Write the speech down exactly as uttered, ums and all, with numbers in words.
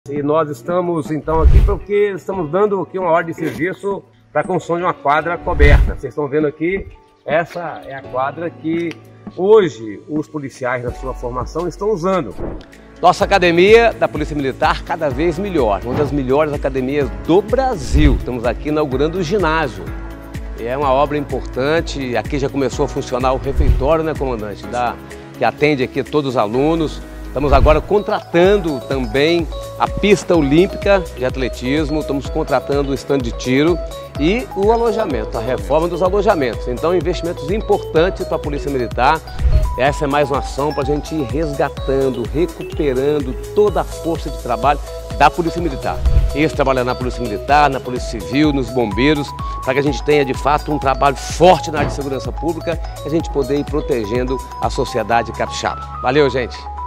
E nós estamos então aqui porque estamos dando aqui uma ordem de serviço para a construção de uma quadra coberta. Vocês estão vendo aqui, essa é a quadra que hoje os policiais na sua formação estão usando. Nossa academia da Polícia Militar cada vez melhor, uma das melhores academias do Brasil. Estamos aqui inaugurando o ginásio. É uma obra importante, aqui já começou a funcionar o refeitório, né, comandante? Da, que atende aqui todos os alunos. Estamos agora contratando também a pista olímpica de atletismo, estamos contratando o stand de tiro e o alojamento, a reforma dos alojamentos. Então, investimentos importantes para a Polícia Militar. Essa é mais uma ação para a gente ir resgatando, recuperando toda a força de trabalho da Polícia Militar. Eles trabalham na Polícia Militar, na Polícia Civil, nos bombeiros, para que a gente tenha de fato um trabalho forte na área de segurança pública e a gente poder ir protegendo a sociedade capixaba. Valeu, gente!